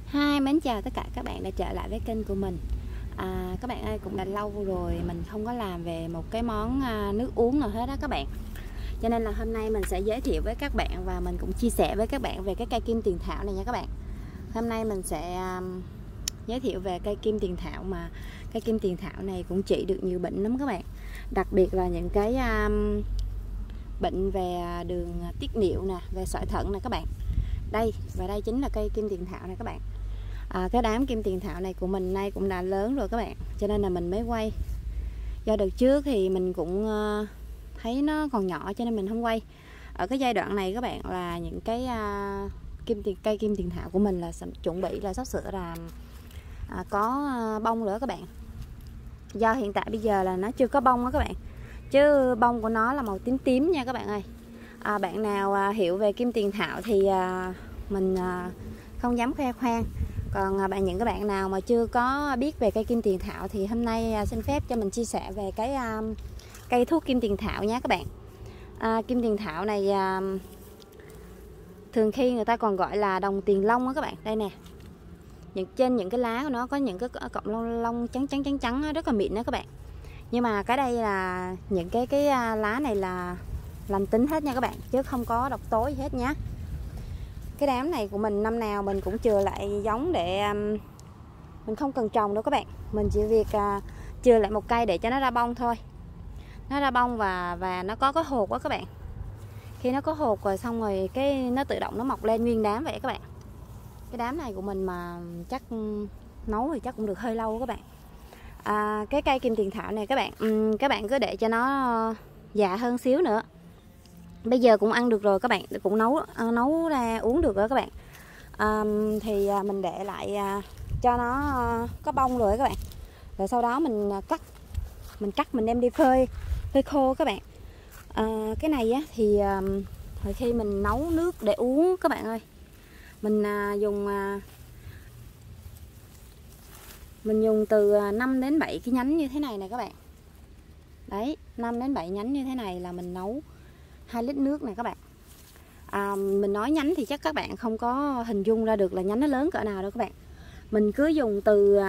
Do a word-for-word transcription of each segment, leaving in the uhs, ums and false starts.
Hi, mến chào tất cả các bạn đã trở lại với kênh của mình. à, Các bạn ơi, cũng đã lâu rồi mình không có làm về một cái món à, nước uống nào hết đó các bạn. Cho nên là hôm nay mình sẽ giới thiệu với các bạn và mình cũng chia sẻ với các bạn về cái cây kim tiền thảo này nha các bạn. Hôm nay mình sẽ à, giới thiệu về cây kim tiền thảo, mà cây kim tiền thảo này cũng trị được nhiều bệnh lắm các bạn. Đặc biệt là những cái à, bệnh về đường tiết niệu nè, về sỏi thận nè các bạn. Đây, và đây chính là cây kim tiền thảo này các bạn. À, cái đám kim tiền thảo này của mình nay cũng đã lớn rồi các bạn, cho nên là mình mới quay. Do đợt trước thì mình cũng uh, thấy nó còn nhỏ cho nên mình không quay. Ở cái giai đoạn này các bạn là những cái uh, kim tiền cây kim tiền thảo của mình là chuẩn bị là sắp sửa là uh, có uh, bông nữa các bạn. Do hiện tại bây giờ là nó chưa có bông đó các bạn, chứ bông của nó là màu tím tím nha các bạn ơi. À, bạn nào uh, hiểu về kim tiền thảo thì uh, mình uh, không dám khoe khoang. Còn bạn những các bạn nào mà chưa có biết về cây kim tiền thảo thì hôm nay xin phép cho mình chia sẻ về cái um, cây thuốc kim tiền thảo nhé các bạn. À, kim tiền thảo này um, thường khi người ta còn gọi là đồng tiền long đó các bạn. Đây nè, những trên những cái lá của nó có những cái cọng lông lông trắng trắng trắng trắng rất là mịn đó các bạn. Nhưng mà cái đây là những cái cái lá này là lành tính hết nha các bạn, chứ không có độc tố gì hết nhé. Cái đám này của mình năm nào mình cũng chừa lại giống để um, mình không cần trồng đâu các bạn. Mình chỉ việc uh, chừa lại một cây để cho nó ra bông thôi. Nó ra bông và và nó có cái hột đó các bạn. Khi nó có hột rồi xong rồi cái nó tự động nó mọc lên nguyên đám vậy các bạn. Cái đám này của mình mà chắc nấu thì chắc cũng được hơi lâu các bạn. À, cái cây kim tiền thảo này các bạn, um, các bạn cứ để cho nó già hơn xíu nữa. Bây giờ cũng ăn được rồi các bạn, cũng nấu nấu ra uống được rồi các bạn. À, thì mình để lại cho nó có bông rồi các bạn. Rồi sau đó mình cắt, mình cắt mình đem đi phơi, phơi khô các bạn. À, cái này á, thì hồi khi mình nấu nước để uống các bạn ơi, mình dùng mình dùng từ năm đến bảy cái nhánh như thế này nè các bạn. Đấy, năm đến bảy nhánh như thế này là mình nấu hai lít nước này các bạn. À, mình nói nhánh thì chắc các bạn không có hình dung ra được là nhánh nó lớn cỡ nào đâu các bạn. Mình cứ dùng từ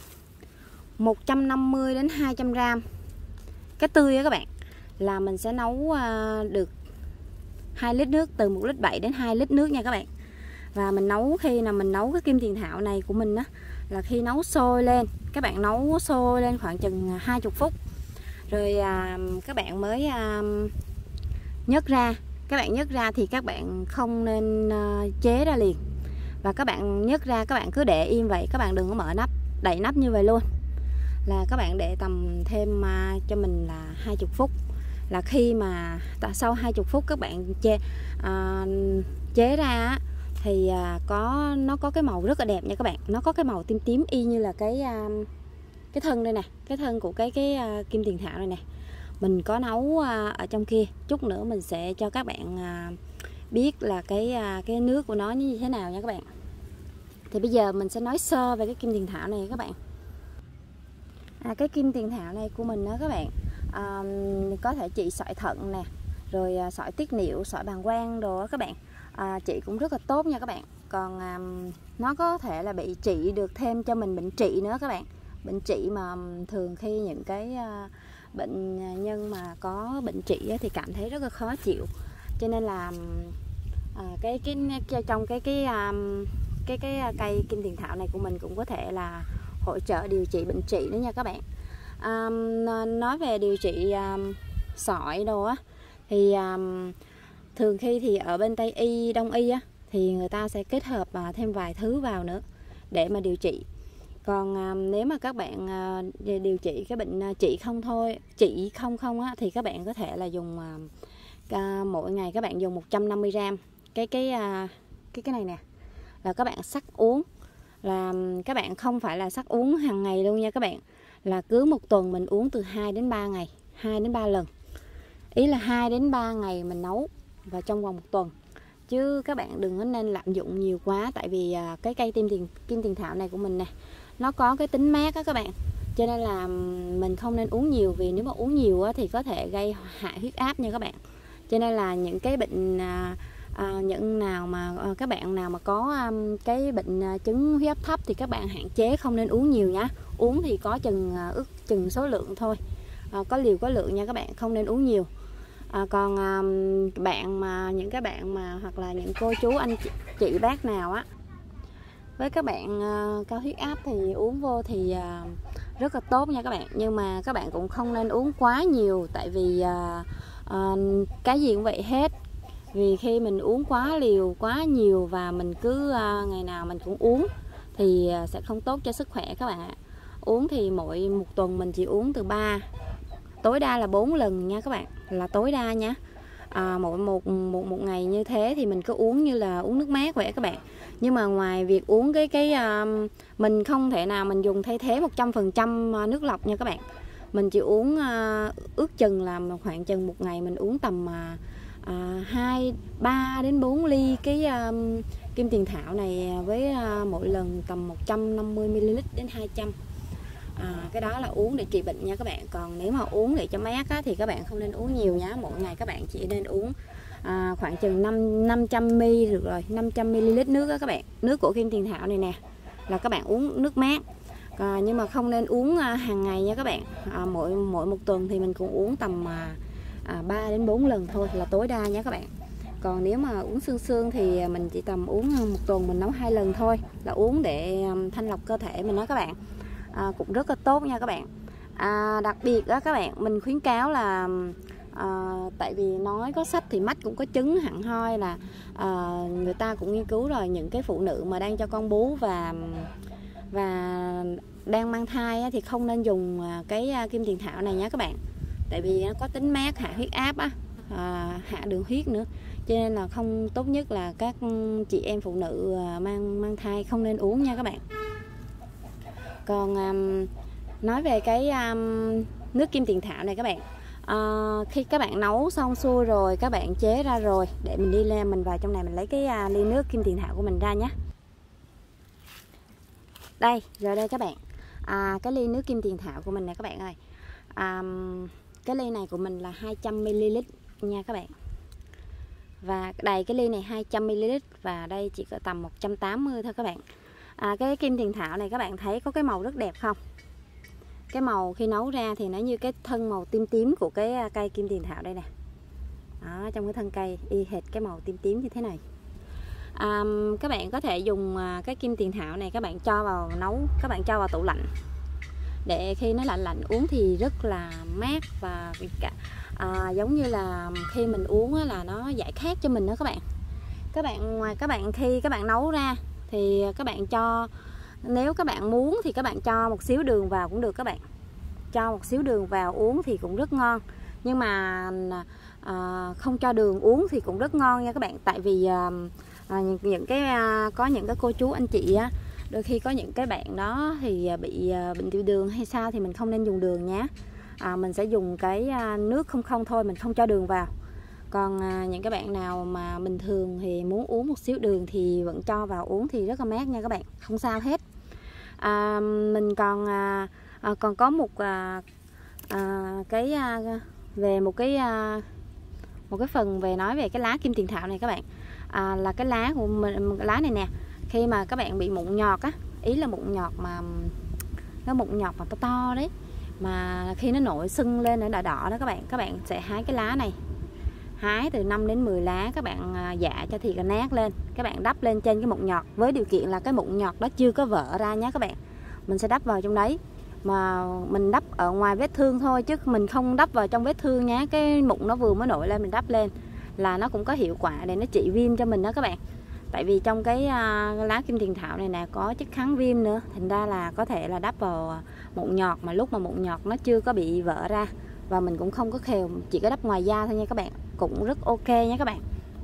một trăm năm mươi đến hai trăm gram cái tươi đó các bạn, là mình sẽ nấu được hai lít nước, từ một lít bảy đến hai lít nước nha các bạn. Và mình nấu khi nào mình nấu cái kim tiền thảo này của mình á, là khi nấu sôi lên, các bạn nấu sôi lên khoảng chừng hai mươi phút. Rồi à, các bạn mới à, nhấc ra. Các bạn nhấc ra thì các bạn không nên uh, chế ra liền. Và các bạn nhấc ra, các bạn cứ để im vậy, các bạn đừng có mở nắp, đậy nắp như vậy luôn. Là các bạn để tầm thêm uh, cho mình là hai mươi phút. Là khi mà sau hai mươi phút các bạn chế, uh, chế ra thì uh, có nó có cái màu rất là đẹp nha các bạn. Nó có cái màu tím tím y như là cái uh, cái thân đây nè, cái thân của cái cái uh, kim tiền thảo này nè. Mình có nấu ở trong kia, chút nữa mình sẽ cho các bạn biết là cái cái nước của nó như thế nào nha các bạn. Thì bây giờ mình sẽ nói sơ về cái kim tiền thảo này các bạn. À, cái kim tiền thảo này của mình đó các bạn, à, có thể trị sỏi thận nè, rồi sỏi tiết niệu, sỏi bàng quang đồ đó các bạn. À, trị cũng rất là tốt nha các bạn. Còn à, nó có thể là bị trị được thêm cho mình bệnh trị nữa các bạn. Bệnh trị mà thường khi những cái à, bệnh nhân mà có bệnh trị thì cảm thấy rất là khó chịu, cho nên là à, cái cái trong cái cái cái cái cây kim tiền thảo này của mình cũng có thể là hỗ trợ điều trị bệnh trị nữa nha các bạn. À, nói về điều trị à, sỏi đồ á thì à, thường khi thì ở bên Tây y, Đông y á, thì người ta sẽ kết hợp à, thêm vài thứ vào nữa để mà điều trị. Còn à, nếu mà các bạn à, điều trị cái bệnh à, trị không thôi, trị không không á, thì các bạn có thể là dùng à, à, mỗi ngày các bạn dùng một trăm năm mươi gram cái cái à, cái cái này nè, là các bạn sắc uống. Là các bạn không phải là sắc uống hàng ngày luôn nha các bạn, là cứ một tuần mình uống từ hai đến ba ngày, hai đến ba lần. Ý là hai đến ba ngày mình nấu và trong vòng một tuần. Chứ các bạn đừng có nên lạm dụng nhiều quá, tại vì à, cái cây kim tiền kim tiền thảo này của mình nè, nó có cái tính mát á các bạn, cho nên là mình không nên uống nhiều, vì nếu mà uống nhiều á, thì có thể gây hạ huyết áp nha các bạn. Cho nên là những cái bệnh à, À, những nào mà à, các bạn nào mà có um, cái bệnh uh, chứng huyết áp thấp thì các bạn hạn chế không nên uống nhiều nhá. Uống thì có chừng uh, ước chừng số lượng thôi, à, có liều có lượng nha các bạn, không nên uống nhiều. À, còn um, bạn mà những cái bạn mà hoặc là những cô chú anh chị, chị bác nào á với các bạn uh, cao huyết áp thì uống vô thì uh, rất là tốt nha các bạn, nhưng mà các bạn cũng không nên uống quá nhiều, tại vì uh, uh, cái gì cũng vậy hết. Vì khi mình uống quá liều quá nhiều và mình cứ uh, ngày nào mình cũng uống thì uh, sẽ không tốt cho sức khỏe các bạn ạ. Uống thì mỗi một tuần mình chỉ uống từ ba tối đa là bốn lần nha các bạn, là tối đa nha. À, mỗi một, một một ngày như thế thì mình cứ uống như là uống nước mát vậy các bạn. Nhưng mà ngoài việc uống cái cái uh, mình không thể nào mình dùng thay thế một trăm phần trăm nước lọc nha các bạn. Mình chỉ uống uh, ước chừng là khoảng chừng một ngày mình uống tầm uh, hai ba đến bốn ly cái uh, kim tiền thảo này, với uh, mỗi lần tầm một trăm năm mươi mi li lít đến hai trăm. À, cái đó là uống để trị bệnh nha các bạn. Còn nếu mà uống để cho mát á, thì các bạn không nên uống nhiều nhá. Mỗi ngày các bạn chỉ nên uống à, khoảng chừng năm trăm mi li lít được rồi, năm trăm mi li lít nước đó các bạn. Nước của kim tiền thảo này nè là các bạn uống nước mát. À, nhưng mà không nên uống à, hàng ngày nha các bạn. À, mỗi mỗi một tuần thì mình cũng uống tầm à, à, ba đến bốn lần thôi là tối đa nha các bạn. Còn nếu mà uống xương xương thì mình chỉ tầm uống một tuần mình nấu hai lần thôi, là uống để thanh lọc cơ thể mình đó các bạn. À, cũng rất là tốt nha các bạn. À, đặc biệt đó các bạn, mình khuyến cáo là à, tại vì nói có sách thì mắt cũng có chứng hẳn hoi, là à, người ta cũng nghiên cứu rồi, những cái phụ nữ mà đang cho con bú và và đang mang thai thì không nên dùng cái kim tiền thảo này nha các bạn, tại vì nó có tính mát, hạ huyết áp á, à, hạ đường huyết nữa, cho nên là không tốt nhất là các chị em phụ nữ mang mang thai không nên uống nha các bạn. Còn um, nói về cái um, nước kim tiền thảo này các bạn, uh, khi các bạn nấu xong xuôi rồi, các bạn chế ra rồi, để mình đi lên mình vào trong này mình lấy cái uh, ly nước kim tiền thảo của mình ra nhé. Đây, rồi đây các bạn, à, cái ly nước kim tiền thảo của mình nè các bạn ơi. À, cái ly này của mình là hai trăm mi li lít nha các bạn. Và đầy cái ly này hai trăm mi li lít và đây chỉ có tầm một trăm tám mươi thôi các bạn. À, cái kim tiền thảo này các bạn thấy có cái màu rất đẹp không? Cái màu khi nấu ra thì nó như cái thân màu tím tím của cái cây kim tiền thảo đây nè. Đó, trong cái thân cây y hệt cái màu tím tím như thế này. À, các bạn có thể dùng cái kim tiền thảo này các bạn cho vào nấu, các bạn cho vào tủ lạnh để khi nó lạnh lạnh uống thì rất là mát, và à, giống như là khi mình uống là nó giải khát cho mình đó các bạn. Các bạn ngoài các bạn khi các bạn nấu ra thì các bạn cho, nếu các bạn muốn thì các bạn cho một xíu đường vào cũng được các bạn. Cho một xíu đường vào uống thì cũng rất ngon. Nhưng mà à, không cho đường uống thì cũng rất ngon nha các bạn. Tại vì à, những cái à, có những cái cô chú anh chị á, đôi khi có những cái bạn đó thì bị à, bệnh tiểu đường hay sao thì mình không nên dùng đường nhé. À, mình sẽ dùng cái à, nước không không thôi, mình không cho đường vào. Còn à, những cái bạn nào mà bình thường thì muốn uống một xíu đường thì vẫn cho vào uống thì rất là mát nha các bạn, không sao hết. À, mình còn à, à, còn có một à, à, cái à, về một cái à, một cái phần về nói về cái lá kim tiền thảo này các bạn. À, là cái lá của mình, lá này nè, khi mà các bạn bị mụn nhọt á, ý là mụn nhọt mà nó mụn nhọt mà to to đấy, mà khi nó nổi sưng lên nó đỏ đỏ đó các bạn, các bạn sẽ hái cái lá này, hái từ năm đến mười lá, các bạn dạ cho thiệt là nát lên, các bạn đắp lên trên cái mụn nhọt, với điều kiện là cái mụn nhọt đó chưa có vỡ ra nhé các bạn. Mình sẽ đắp vào trong đấy, mà mình đắp ở ngoài vết thương thôi chứ mình không đắp vào trong vết thương nhé. Cái mụn nó vừa mới nổi lên mình đắp lên là nó cũng có hiệu quả để nó trị viêm cho mình đó các bạn. Tại vì trong cái lá kim tiền thảo này nè có chất kháng viêm nữa, thành ra là có thể là đắp vào mụn nhọt mà lúc mà mụn nhọt nó chưa có bị vỡ ra, và mình cũng không có khều, chỉ có đắp ngoài da thôi nha các bạn, cũng rất ok nha các bạn.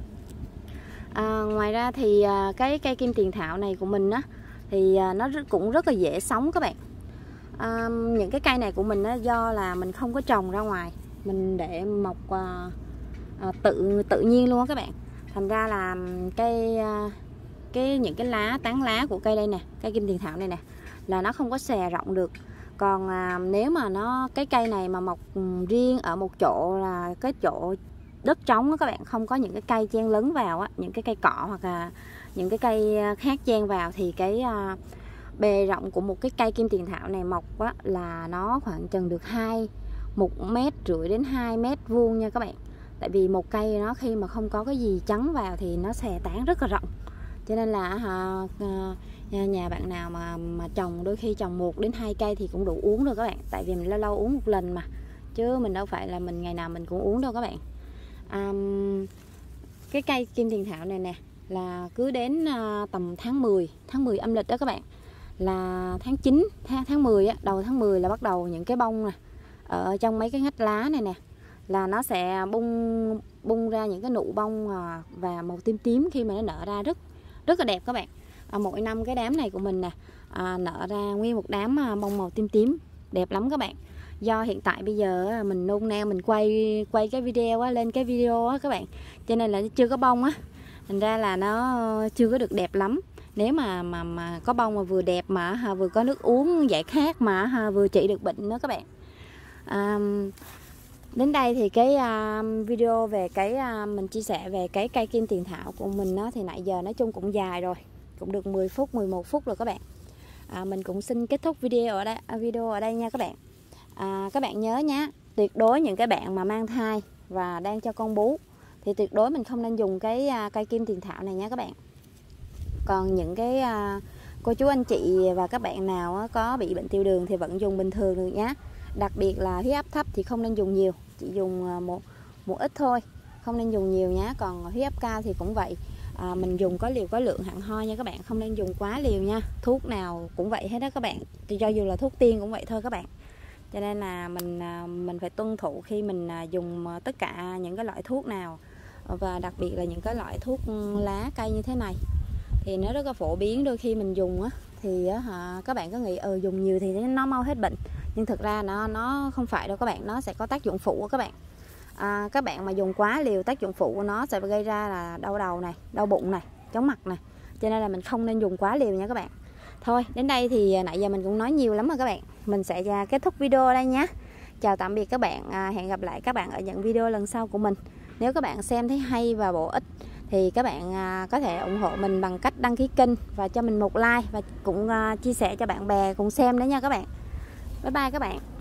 À, ngoài ra thì cái cây kim tiền thảo này của mình á thì nó cũng rất là dễ sống các bạn. À, những cái cây này của mình á, do là mình không có trồng ra ngoài, mình để mọc à, à, tự tự nhiên luôn á các bạn. Thành ra là cây cái những cái lá tán lá của cây đây nè, cây kim tiền thảo này nè, là nó không có xòe rộng được. Còn à, nếu mà nó cái cây này mà mọc riêng ở một chỗ là cái chỗ đất trống á các bạn, không có những cái cây chen lấn vào á, những cái cây cọ hoặc là những cái cây khác chen vào, thì cái uh, bề rộng của một cái cây kim tiền thảo này mọc á, là nó khoảng chừng được hai một mét rưỡi đến hai mét vuông nha các bạn. Tại vì một cây nó khi mà không có cái gì chắn vào thì nó xòe tán rất là rộng. Cho nên là uh, nhà bạn nào mà mà trồng, đôi khi trồng một đến hai cây thì cũng đủ uống rồi các bạn. Tại vì mình lâu lâu uống một lần mà, chứ mình đâu phải là mình ngày nào mình cũng uống đâu các bạn. Um, cái cây kim tiền thảo này nè là cứ đến uh, tầm tháng mười, tháng mười âm lịch đó các bạn, là tháng chín, tháng, tháng mười á, đầu tháng mười là bắt đầu những cái bông nè ở trong mấy cái ngách lá này nè là nó sẽ bung bung ra những cái nụ bông à, và màu tím tím khi mà nó nở ra rất rất là đẹp các bạn. À, mỗi năm cái đám này của mình nè à, nở ra nguyên một đám à, bông màu tím tím đẹp lắm các bạn. Do hiện tại bây giờ mình nôn nao mình quay quay cái video á, lên cái video á các bạn, cho nên là chưa có bông á, thành ra là nó chưa có được đẹp lắm. Nếu mà mà mà có bông mà vừa đẹp mà ha, vừa có nước uống giải khát mà ha, vừa trị được bệnh nữa các bạn. À, đến đây thì cái uh, video về cái uh, mình chia sẻ về cái cây kim tiền thảo của mình đó, thì nãy giờ nói chung cũng dài rồi, cũng được mười phút, mười một phút rồi các bạn. À, mình cũng xin kết thúc video ở đây, video ở đây nha các bạn. À, các bạn nhớ nhé, tuyệt đối những cái bạn mà mang thai và đang cho con bú thì tuyệt đối mình không nên dùng cái uh, cây kim tiền thảo này nha các bạn. Còn những cái uh, cô chú anh chị và các bạn nào uh, có bị bệnh tiểu đường thì vẫn dùng bình thường được nhé. Đặc biệt là huyết áp thấp thì không nên dùng nhiều, chỉ dùng uh, một một ít thôi, không nên dùng nhiều nhé. Còn huyết áp cao thì cũng vậy, à, mình dùng có liều có lượng hẳn hoi nha các bạn, không nên dùng quá liều nha. Thuốc nào cũng vậy hết đó các bạn, thì cho dù là thuốc tiên cũng vậy thôi các bạn. Cho nên là mình mình phải tuân thủ khi mình dùng tất cả những cái loại thuốc nào, và đặc biệt là những cái loại thuốc lá cây như thế này thì nó rất là phổ biến. Đôi khi mình dùng á thì á, các bạn có nghĩ ừ dùng nhiều thì nó mau hết bệnh, nhưng thực ra nó nó không phải đâu các bạn, nó sẽ có tác dụng phụ các bạn. À, các bạn mà dùng quá liều, tác dụng phụ của nó sẽ gây ra là đau đầu này, đau bụng này, chóng mặt này, cho nên là mình không nên dùng quá liều nha các bạn. Thôi đến đây thì nãy giờ mình cũng nói nhiều lắm rồi các bạn, mình sẽ kết thúc video ở đây nhé. Chào tạm biệt các bạn, à, hẹn gặp lại các bạn ở những video lần sau của mình. Nếu các bạn xem thấy hay và bổ ích thì các bạn à, có thể ủng hộ mình bằng cách đăng ký kênh và cho mình một like, và cũng à, chia sẻ cho bạn bè cùng xem nữa nha các bạn. Bye bye các bạn.